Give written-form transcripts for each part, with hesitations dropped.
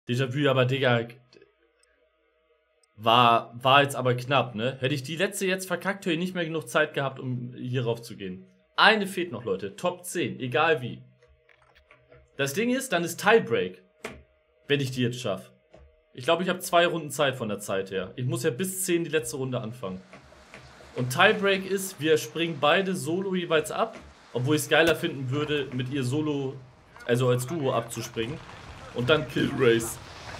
Déjà-vu, aber Digga, war jetzt aber knapp, ne? Hätte ich die letzte jetzt verkackt, hätte ich nicht mehr genug Zeit gehabt, um hier rauf zu gehen. Eine fehlt noch, Leute. Top 10, egal wie. Das Ding ist, dann ist Tiebreak, wenn ich die jetzt schaffe. Ich glaube, ich habe 2 Runden Zeit von der Zeit her. Ich muss ja bis 10 die letzte Runde anfangen. Und Tiebreak ist, wir springen beide solo jeweils ab. Obwohl ich es geiler finden würde, mit ihr solo, also als Duo abzuspringen. Und dann Kill Race.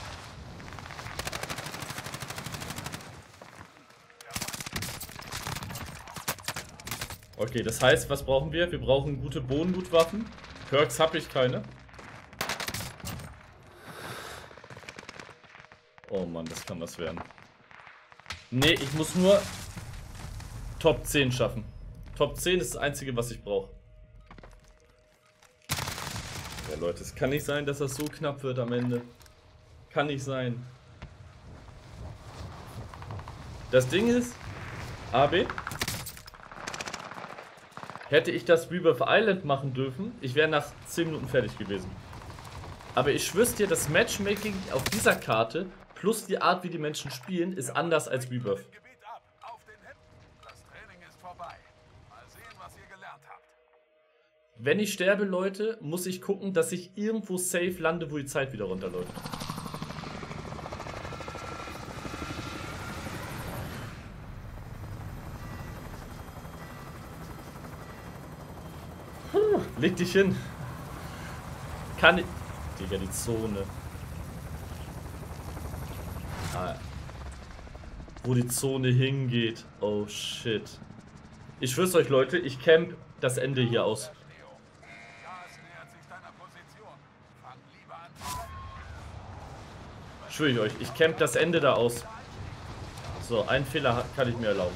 Okay, das heißt, was brauchen wir? Wir brauchen gute Bodenlootwaffen. Perks habe ich keine. Oh Mann, das kann was werden. Nee, ich muss nur Top 10 schaffen. Top 10 ist das Einzige, was ich brauche. Ja, Leute, es kann nicht sein, dass das so knapp wird am Ende. Kann nicht sein. Das Ding ist, AB, hätte ich das Rebirth Island machen dürfen, ich wäre nach 10 Minuten fertig gewesen. Aber ich schwör's dir, das Matchmaking auf dieser Karte plus die Art, wie die Menschen spielen, ist anders als Rebirth. Wenn ich sterbe, Leute, muss ich gucken, dass ich irgendwo safe lande, wo die Zeit wieder runterläuft. Leg dich hin. Kann ich... Digga, die Zone. Ah, wo die Zone hingeht. Oh shit. Ich schwör's euch, Leute, ich camp das Ende hier aus. Schwöre ich euch, ich camp das Ende da aus. So, einen Fehler kann ich mir erlauben.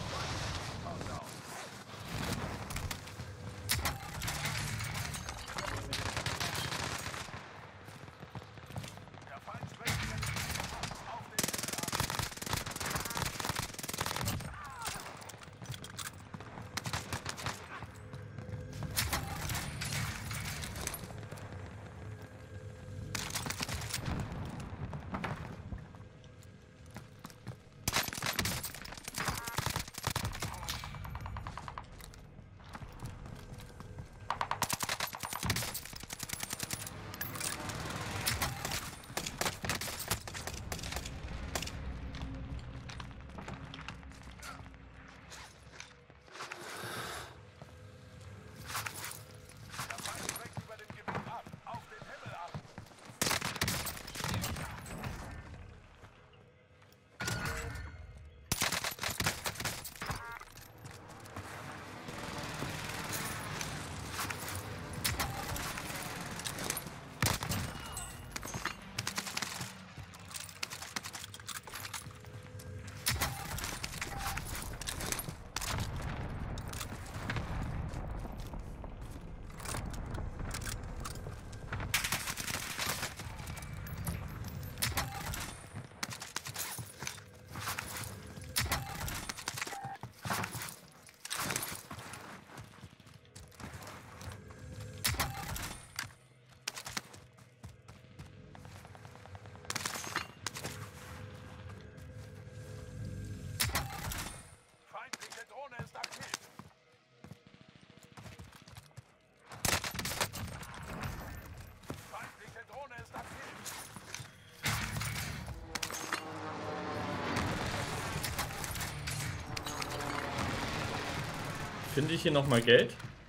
Finde ich hier nochmal Geld?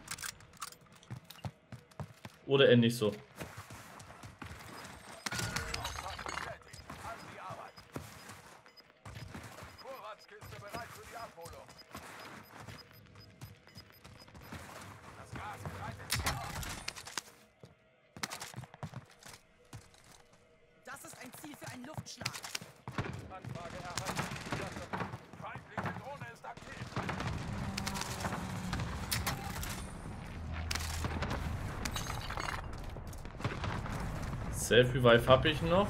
Oder eher nicht so? Das ist ein Ziel für einen Luftschlag. Anfrage erhalten. Feindliche Drohne ist aktiv. Self-Revive habe ich noch.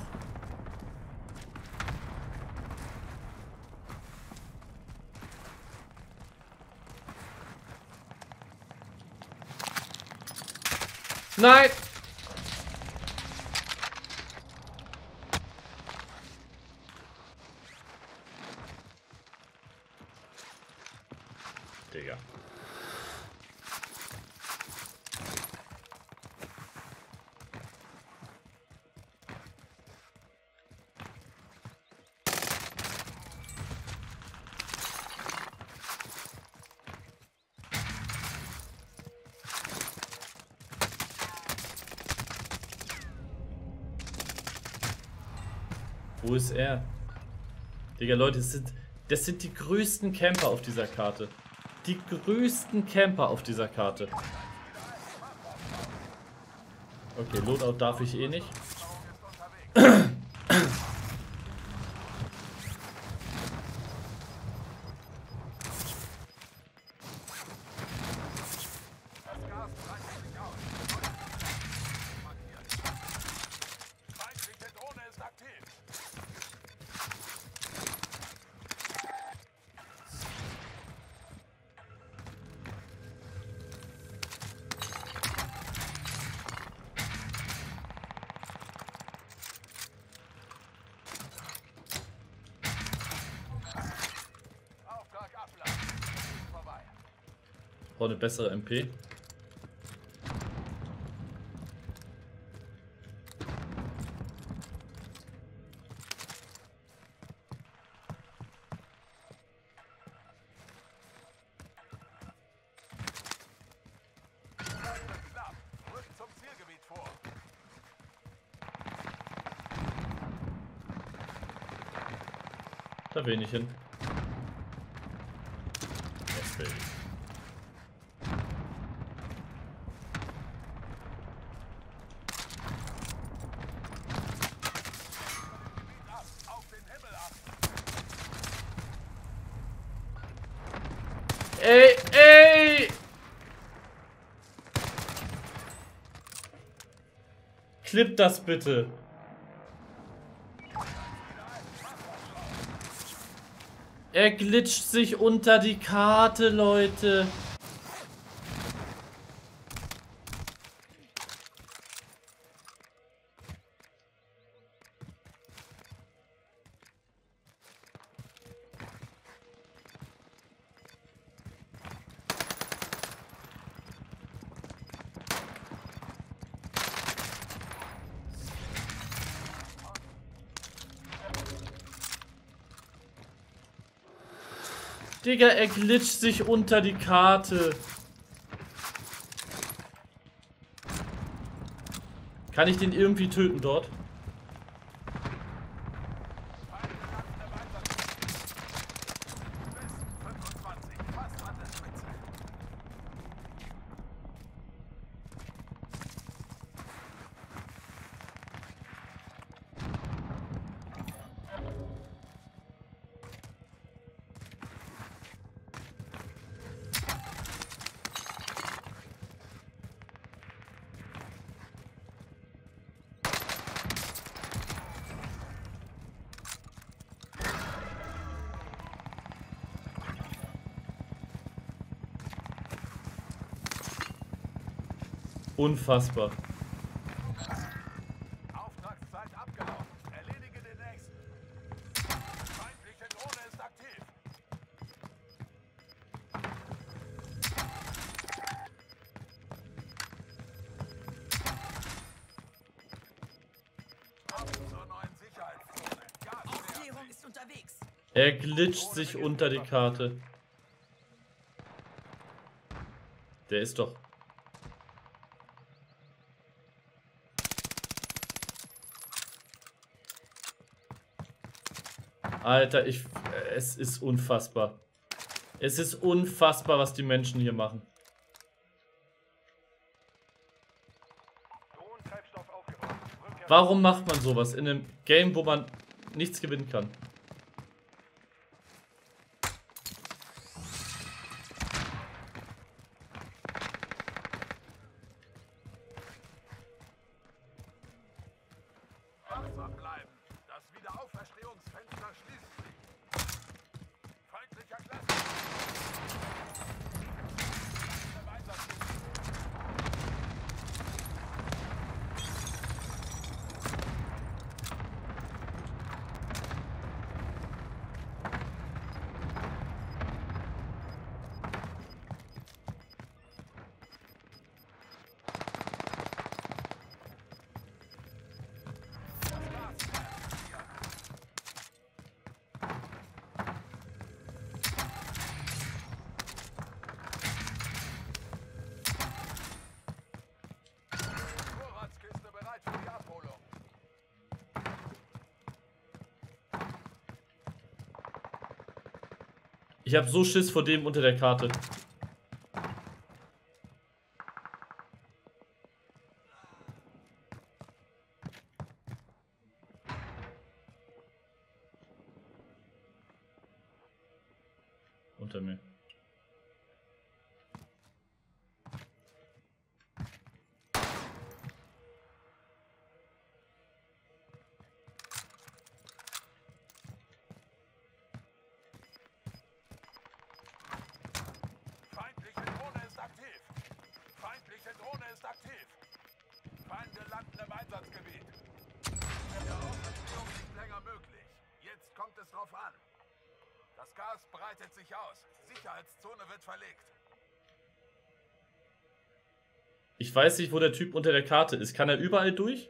Nein! Digga. Wo ist er? Digga, Leute, das sind die größten Camper auf dieser Karte. Die größten Camper auf dieser Karte. Okay, Loadout darf ich eh nicht. Feindliche Drohne ist aktiv. Auftrag abladen. Vorbei. Brauche eine bessere MP. Knapp. Rückt zum Zielgebiet vor. Da will ich hin. Jetzt will ich. Ab. Auf den Himmel ab. Ey, ey! Clip das bitte. Er glitscht sich unter die Karte, Leute. Digga, er glitscht sich unter die Karte. Kann ich den irgendwie töten dort? Unfassbar. Auftragszeit abgelaufen. Erledige den nächsten. Feindliche Drohne ist aktiv. Ab zur neuen Sicherheitszone. Gas Aufklärung ist unterwegs. Er glitscht sich unter die Karte. Der ist doch... Alter, es ist unfassbar. Es ist unfassbar, was die Menschen hier machen. Drohnentreibstoff aufgebaut. Rückkehr. Warum macht man sowas in einem Game, wo man nichts gewinnen kann? Wachsam bleiben. Das Wiederauferstehungsfenster schließt sich. Feindlicher Klasse. Im Einsatz. Ich habe so Schiss vor dem unter der Karte. Unter mir. Feindliche Drohne ist aktiv. Feindliche Drohne ist aktiv. Feinde landen im Einsatzgebiet. Der Aufenthaltsraum ist nicht länger möglich. Jetzt kommt es drauf an. Das Gas breitet sich aus. Sicherheitszone wird verlegt. Ich weiß nicht, wo der Typ unter der Karte ist. Kann er überall durch?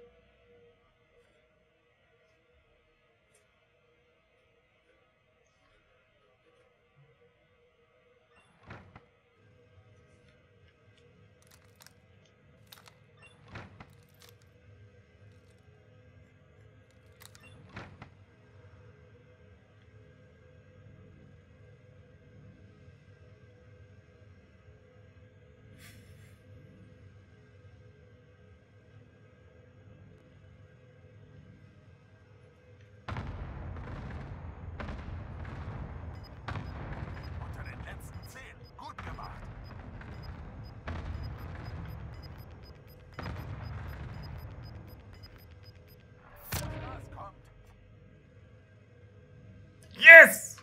Unter den letzten 10. Gut gemacht. Das Gas kommt. Yes!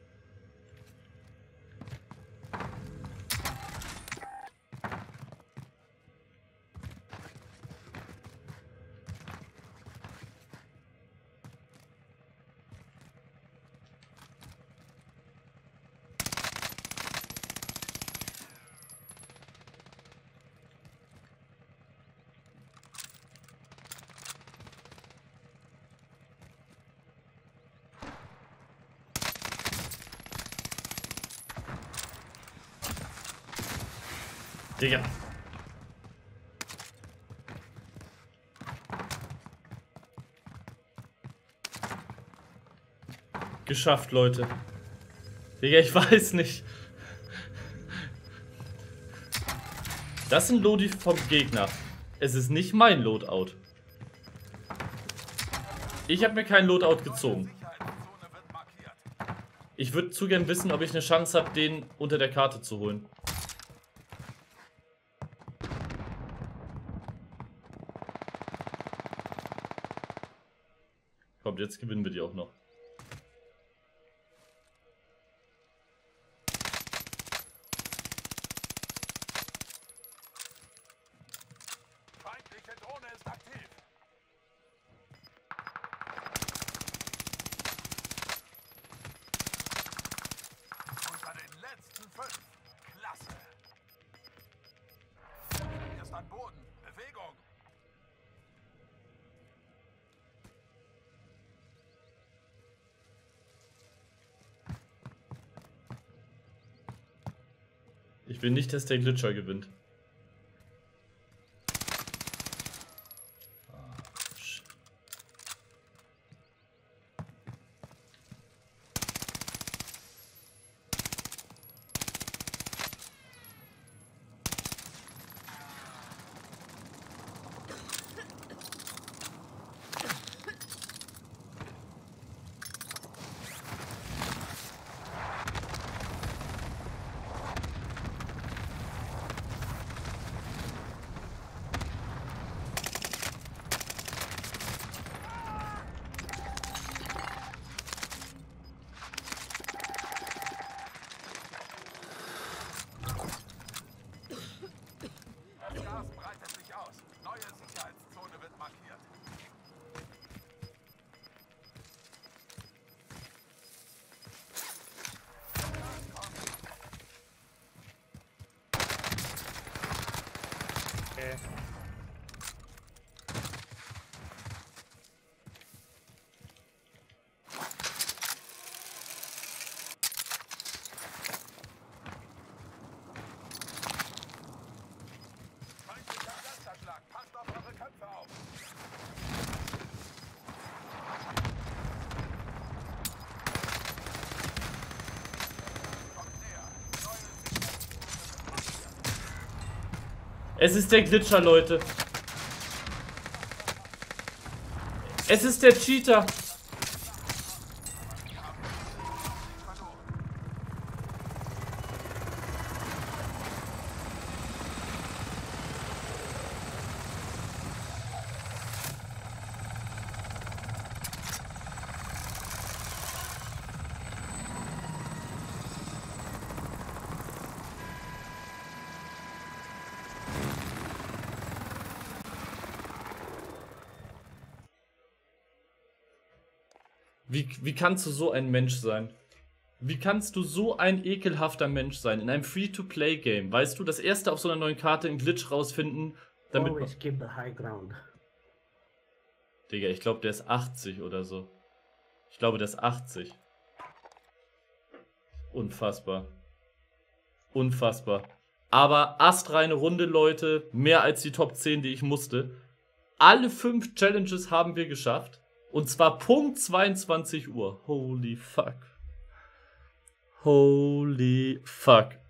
Digga. Geschafft, Leute. Digga, ich weiß nicht. Das sind Lodi vom Gegner. Es ist nicht mein Loadout. Ich habe mir kein Loadout gezogen. Sicherheitszone wird markiert. Ich würde zu gern wissen, ob ich eine Chance habe, den unter der Karte zu holen. Kommt, jetzt gewinnen wir die auch noch. Feindliche Drohne ist aktiv. Unter den letzten 5. Klasse. Erst an Boden. Bewegung. Ich will nicht, dass der Glitcher gewinnt. Das Gas breitet sich aus. Neue Sicherheitszone wird markiert. Das Gas kommt. Feindlicher Lasterschlag. Passt auf eure Köpfe auf. Es ist der Glitcher, Leute. Es ist der Cheater. Wie kannst du so ein Mensch sein? Wie kannst du so ein ekelhafter Mensch sein in einem Free-to-Play-Game? Weißt du, das erste auf so einer neuen Karte einen Glitch rausfinden, damit man... Always keep the high ground. Digga, ich glaube, der ist 80 oder so. Ich glaube, der ist 80. Unfassbar. Unfassbar. Aber astreine Runde, Leute. Mehr als die Top 10, die ich musste. Alle 5 Challenges haben wir geschafft. Und zwar Punkt 22 Uhr. Holy fuck. Holy fuck.